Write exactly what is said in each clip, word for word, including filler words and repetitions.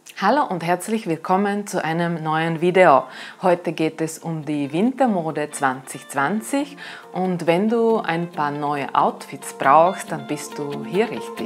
Hallo und herzlich willkommen zu einem neuen Video. Heute geht es um die Wintermode zwanzig zwanzig und wenn du ein paar neue Outfits brauchst, dann bist du hier richtig.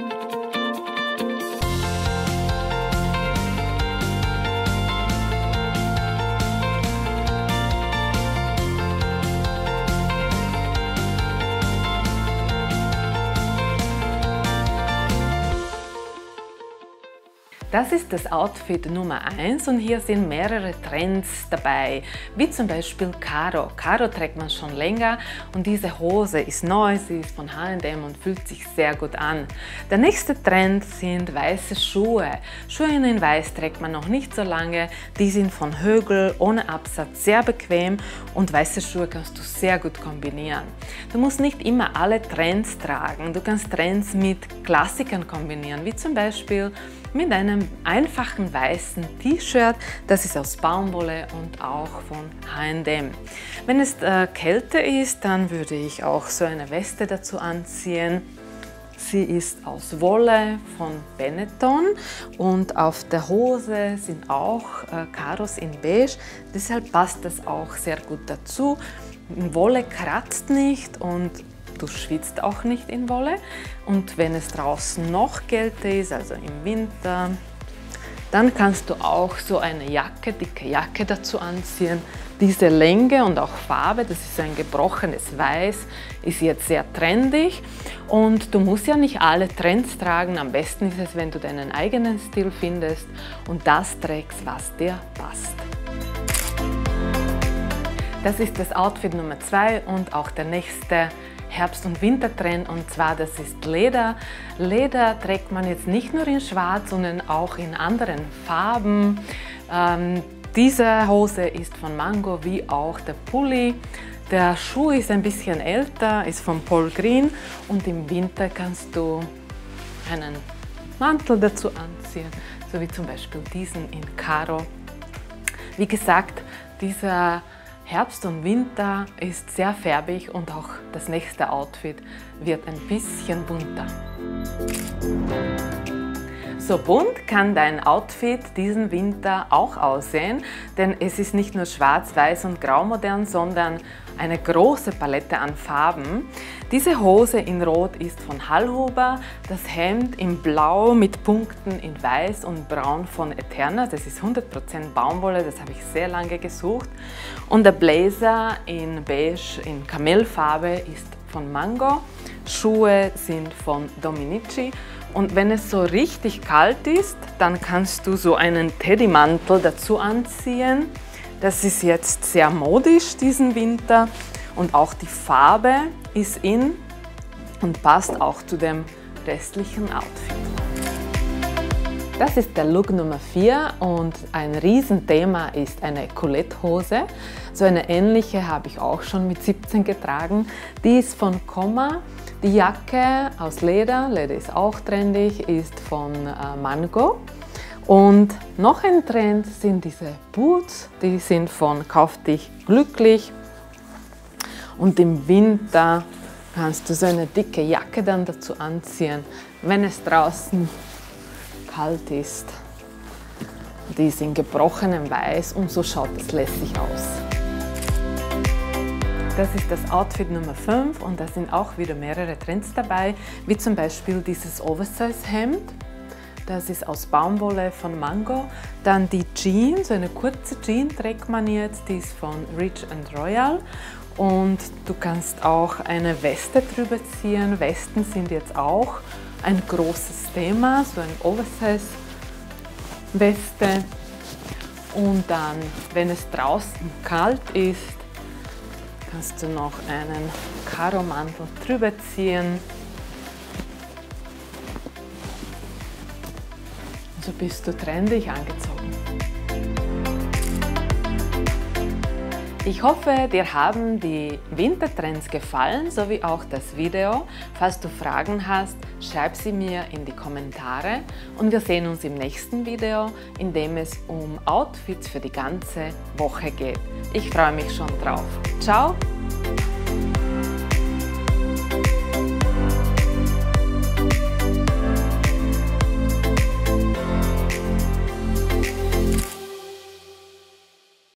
Das ist das Outfit Nummer eins und hier sind mehrere Trends dabei, wie zum Beispiel Karo. Karo trägt man schon länger und diese Hose ist neu, sie ist von H und M und fühlt sich sehr gut an. Der nächste Trend sind weiße Schuhe. Schuhe in weiß trägt man noch nicht so lange, die sind von Högl, ohne Absatz, sehr bequem und weiße Schuhe kannst du sehr gut kombinieren. Du musst nicht immer alle Trends tragen, du kannst Trends mit Klassikern kombinieren, wie zum Beispiel mit einem einfachen weißen T-Shirt, das ist aus Baumwolle und auch von H und M. Wenn es äh, kälter ist, dann würde ich auch so eine Weste dazu anziehen. Sie ist aus Wolle von Benetton und auf der Hose sind auch äh, Karos in beige, deshalb passt das auch sehr gut dazu. Wolle kratzt nicht und du schwitzt auch nicht in Wolle und wenn es draußen noch kälter ist, also im Winter, dann kannst du auch so eine Jacke, dicke Jacke dazu anziehen. Diese Länge und auch Farbe, das ist ein gebrochenes Weiß, ist jetzt sehr trendig und du musst ja nicht alle Trends tragen. Am besten ist es, wenn du deinen eigenen Stil findest und das trägst, was dir passt. Das ist das Outfit Nummer zwei und auch der nächste Herbst- und Wintertrend und zwar das ist Leder. Leder trägt man jetzt nicht nur in Schwarz, sondern auch in anderen Farben. Ähm, diese Hose ist von Mango wie auch der Pulli. Der Schuh ist ein bisschen älter, ist von Paul Green und im Winter kannst du einen Mantel dazu anziehen, so wie zum Beispiel diesen in Karo. Wie gesagt, dieser Herbst und Winter ist sehr färbig und auch das nächste Outfit wird ein bisschen bunter. So bunt kann dein Outfit diesen Winter auch aussehen, denn es ist nicht nur schwarz, weiß und grau modern, sondern eine große Palette an Farben. Diese Hose in Rot ist von Hallhuber, das Hemd in Blau mit Punkten in Weiß und Braun von Eterna, das ist hundert Prozent Baumwolle, das habe ich sehr lange gesucht. Und der Blazer in Beige, in Kamellfarbe ist von Mango, Schuhe sind von Dominici. Und wenn es so richtig kalt ist, dann kannst du so einen Teddymantel dazu anziehen. Das ist jetzt sehr modisch diesen Winter und auch die Farbe ist in und passt auch zu dem restlichen Outfit. Das ist der Look Nummer vier und ein Riesenthema ist eine Colette-Hose. So eine ähnliche habe ich auch schon mit siebzehn getragen. Die ist von Komma. Die Jacke aus Leder, Leder ist auch trendig, ist von äh, Mango. Und noch ein Trend sind diese Boots, die sind von Kauf dich glücklich. Und im Winter kannst du so eine dicke Jacke dann dazu anziehen, wenn es draußen kalt ist. Die ist in gebrochenem Weiß und so schaut es lässig aus. Das ist das Outfit Nummer fünf und da sind auch wieder mehrere Trends dabei, wie zum Beispiel dieses Oversize-Hemd. Das ist aus Baumwolle von Mango. Dann die Jeans, so eine kurze Jeans trägt man jetzt, die ist von Rich and Royal. Und du kannst auch eine Weste drüber ziehen. Westen sind jetzt auch ein großes Thema, so ein Oversize-Weste. Und dann, wenn es draußen kalt ist, kannst du noch einen Karo-Mantel drüber ziehen. So bist du trendig angezogen. Ich hoffe, dir haben die Wintertrends gefallen, sowie auch das Video. Falls du Fragen hast, schreib sie mir in die Kommentare und wir sehen uns im nächsten Video, in dem es um Outfits für die ganze Woche geht. Ich freue mich schon drauf. Ciao!